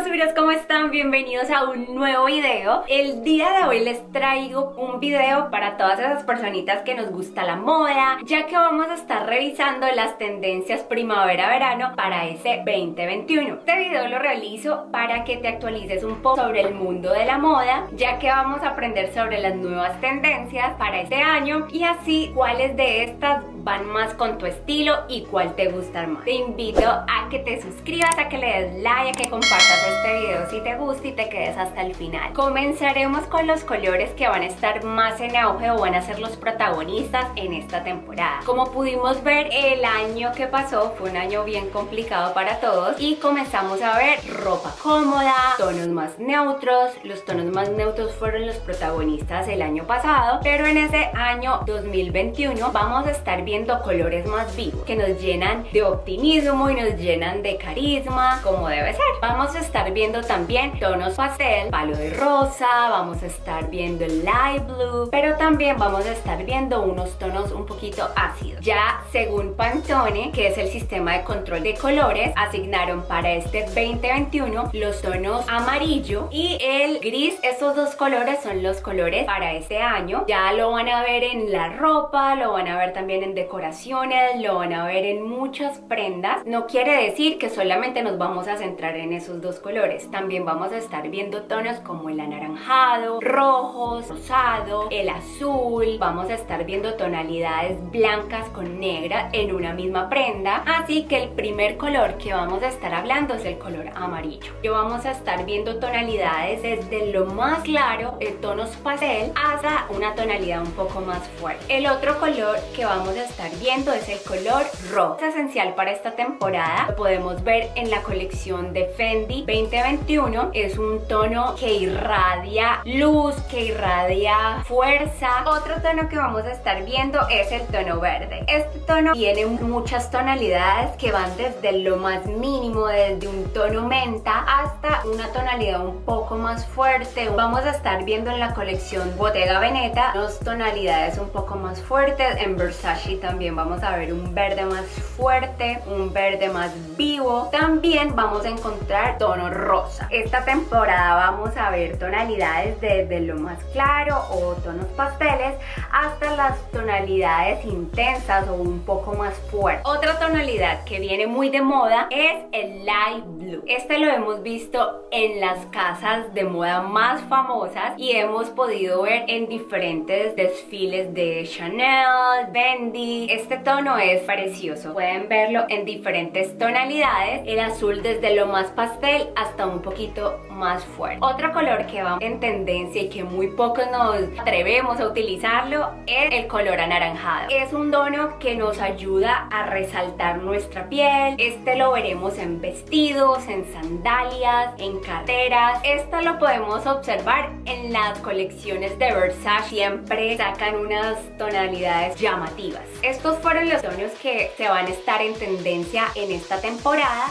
hermosuras, ¿cómo están? Bienvenidos a un nuevo video. El día de hoy les traigo un video para todas esas personitas que nos gusta la moda, ya que vamos a estar revisando las tendencias primavera-verano para ese 2021. Este video lo realizo para que te actualices un poco sobre el mundo de la moda, ya que vamos a aprender sobre las nuevas tendencias para este año y así cuáles de estas van más con tu estilo y cuál te gusta más. Te invito a que te suscribas, a que le des like, a que compartas este video si te gusta y te quedes hasta el final. Comenzaremos con los colores que van a estar más en auge o van a ser los protagonistas en esta temporada. Como pudimos ver, el año que pasó fue un año bien complicado para todos y comenzamos a ver ropa cómoda, tonos más neutros. Los tonos más neutros fueron los protagonistas el año pasado, pero en ese año 2021 vamos a estar viendo colores más vivos que nos llenan de optimismo y nos llenan de carisma como debe ser. Vamos a estar viendo también tonos pastel, palo de rosa, vamos a estar viendo el light blue, pero también vamos a estar viendo unos tonos un poquito ácidos. Ya según Pantone, que es el sistema de control de colores, asignaron para este 2021 los tonos amarillo y el gris. Estos dos colores son los colores para este año. Ya lo van a ver en la ropa, lo van a ver también en decoraciones, lo van a ver en muchas prendas. No quiere decir que solamente nos vamos a centrar en esos dos colores, también vamos a estar viendo tonos como el anaranjado, rojos, rosado, el azul. Vamos a estar viendo tonalidades blancas con negra en una misma prenda, así que el primer color que vamos a estar hablando es el color amarillo. Y vamos a estar viendo tonalidades desde lo más claro, tonos pastel, hasta una tonalidad un poco más fuerte. El otro color que vamos a estar viendo es el color rojo. Es esencial para esta temporada, lo podemos ver en la colección de Fendi 2021. Es un tono que irradia luz, que irradia fuerza. Otro tono que vamos a estar viendo es el tono verde. Este tono tiene muchas tonalidades que van desde lo más mínimo, desde un tono menta hasta una tonalidad un poco más fuerte. Vamos a estar viendo en la colección Bottega Veneta dos tonalidades un poco más fuertes. En Versace también vamos a ver un verde más fuerte, un verde más vivo. También vamos a encontrar tono rosa. Esta temporada vamos a ver tonalidades desde lo más claro o tonos pasteles hasta las tonalidades intensas o un poco más fuertes. Otra tonalidad que viene muy de moda es el light blue. Este lo hemos visto en las casas de moda más famosas y hemos podido ver en diferentes desfiles de Chanel, Fendi. Este tono es precioso, pueden verlo en diferentes tonalidades, el azul desde lo más pastel hasta un poquito más fuerte. Otro color que va en tendencia y que muy pocos nos atrevemos a utilizarlo es el color anaranjado. Es un tono que nos ayuda a resaltar nuestra piel. Este lo veremos en vestidos, en sandalias, en carteras. Esto lo podemos observar en las colecciones de Versace. Siempre sacan unas tonalidades llamativas. Estos fueron los tonos que se van a estar en tendencia en esta temporada.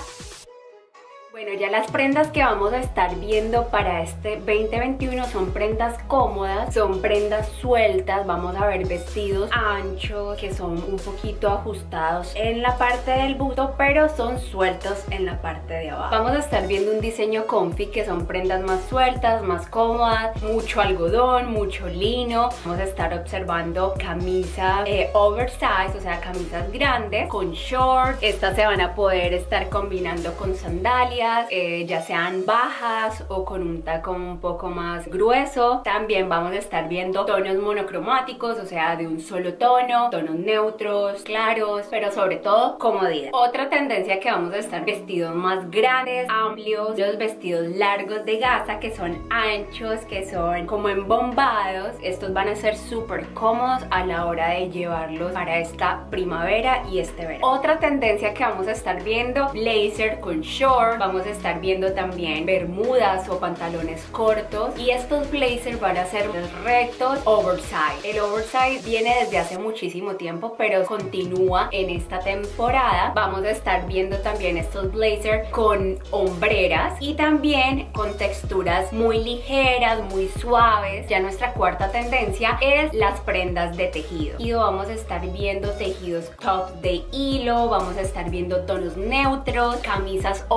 Bueno, ya las prendas que vamos a estar viendo para este 2021 son prendas cómodas, son prendas sueltas. Vamos a ver vestidos anchos que son un poquito ajustados en la parte del busto, pero son sueltos en la parte de abajo. Vamos a estar viendo un diseño comfy, que son prendas más sueltas, más cómodas, mucho algodón, mucho lino. Vamos a estar observando camisas oversize, o sea, camisas grandes con shorts. Estas se van a poder estar combinando con sandalias, ya sean bajas o con un tacón un poco más grueso. También vamos a estar viendo tonos monocromáticos, o sea, de un solo tono, tonos neutros, claros, pero sobre todo comodidad. Otra tendencia que vamos a estar vestidos más grandes, amplios, los vestidos largos de gasa que son anchos, que son como embombados. Estos van a ser súper cómodos a la hora de llevarlos para esta primavera y este verano. Otra tendencia que vamos a estar viendo, blazer con short. Vamos a estar viendo también bermudas o pantalones cortos, y estos blazers van a ser rectos oversize. El oversize viene desde hace muchísimo tiempo, pero continúa en esta temporada. Vamos a estar viendo también estos blazers con hombreras y también con texturas muy ligeras, muy suaves. Ya nuestra cuarta tendencia es las prendas de tejido. Y vamos a estar viendo tejidos top de hilo, vamos a estar viendo tonos neutros, camisas oversize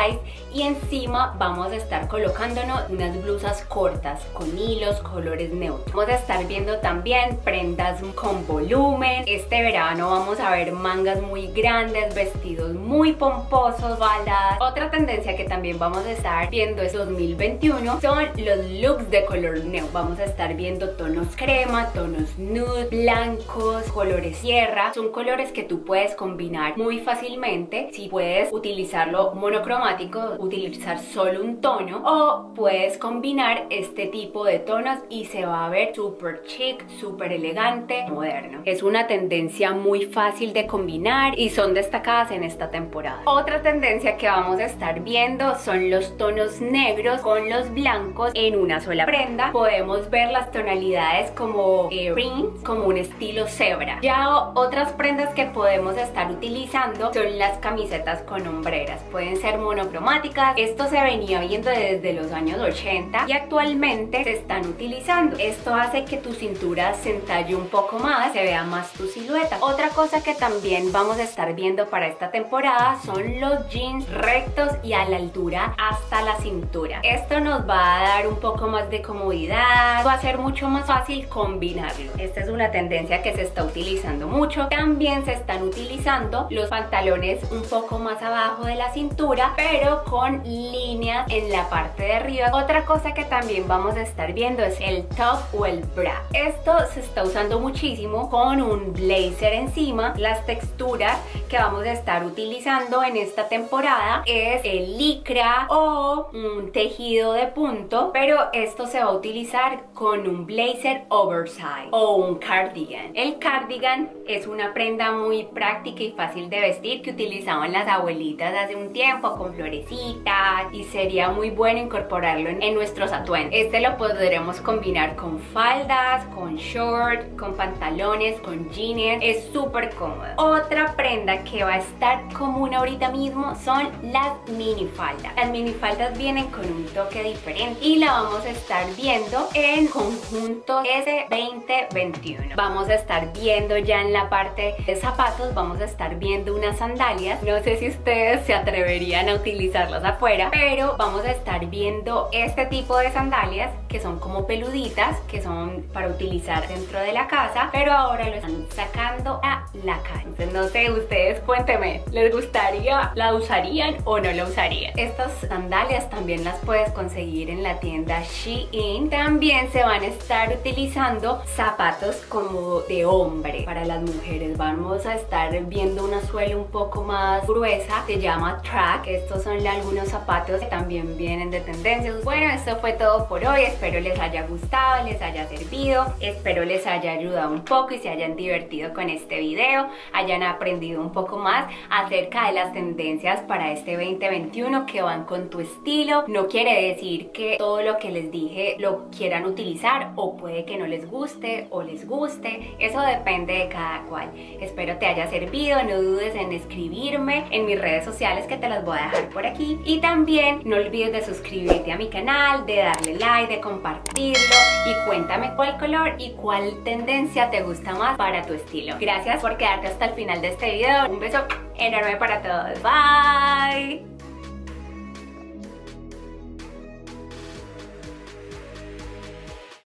oversize y encima vamos a estar colocándonos unas blusas cortas con hilos, colores neutros. Vamos a estar viendo también prendas con volumen. Este verano vamos a ver mangas muy grandes, vestidos muy pomposos, faldas. Otra tendencia que también vamos a estar viendo es 2021 son los looks de color neutro. Vamos a estar viendo tonos crema, tonos nude, blancos, colores sierra. Son colores que tú puedes combinar muy fácilmente. Si puedes utilizarlo monocromático, utilizar solo un tono, o puedes combinar este tipo de tonos y se va a ver súper chic, súper elegante, moderno. Es una tendencia muy fácil de combinar y son destacadas en esta temporada. Otra tendencia que vamos a estar viendo son los tonos negros con los blancos en una sola prenda. Podemos ver las tonalidades como prints, como un estilo zebra. Ya otras prendas que podemos estar utilizando son las camisetas con hombreras. Pueden ser monocromáticas. Esto se venía viendo desde los años 80 y actualmente se están utilizando. Esto hace que tu cintura se entalle un poco más, se vea más tu silueta. Otra cosa que también vamos a estar viendo para esta temporada son los jeans rectos y a la altura hasta la cintura. Esto nos va a dar un poco más de comodidad, va a ser mucho más fácil combinarlo. Esta es una tendencia que se está utilizando mucho. También se están utilizando los pantalones un poco más abajo de la cintura, pero con líneas en la parte de arriba. Otra cosa que también vamos a estar viendo es el top o el bra. Esto se está usando muchísimo con un blazer encima. Las texturas que vamos a estar utilizando en esta temporada es el licra o un tejido de punto, pero esto se va a utilizar con un blazer oversize o un cardigan. El cardigan es una prenda muy práctica y fácil de vestir que utilizaban las abuelitas hace un tiempo con florecitas, y sería muy bueno incorporarlo en nuestros atuendos. Este lo podremos combinar con faldas, con short, con pantalones, con jeans. Es súper cómodo. Otra prenda que va a estar común ahorita mismo son las minifaldas. Las minifaldas vienen con un toque diferente y la vamos a estar viendo en conjunto S2021. Vamos a estar viendo ya en la parte de zapatos, vamos a estar viendo unas sandalias. No sé si ustedes se atreverían a utilizarlas afuera, pero vamos a estar viendo este tipo de sandalias que son como peluditas, que son para utilizar dentro de la casa, pero ahora lo están sacando a la calle. Entonces no sé, ustedes cuéntenme, ¿les gustaría? ¿La usarían o no la usarían? Estas sandalias también las puedes conseguir en la tienda Shein. También se van a estar utilizando zapatos como de hombre para las mujeres. Vamos a estar viendo una suela un poco más gruesa, se llama track. Estos son algunos zapatos que también vienen de tendencias. Bueno, esto fue todo por hoy. Espero les haya gustado, les haya servido, espero les haya ayudado un poco y se hayan divertido con este video, hayan aprendido un poco más acerca de las tendencias para este 2021 que van con tu estilo. No quiere decir que todo lo que les dije lo quieran utilizar, o puede que no les guste o les guste. Eso depende de cada cual. Espero te haya servido. No dudes en escribirme en mis redes sociales, que te las voy a dejar por aquí, y también no olvides de suscribirte a mi canal, de darle like, de compartirlo, y cuéntame cuál color y cuál tendencia te gusta más para tu estilo. Gracias por quedarte hasta el final de este video. Un beso enorme para todos. Bye.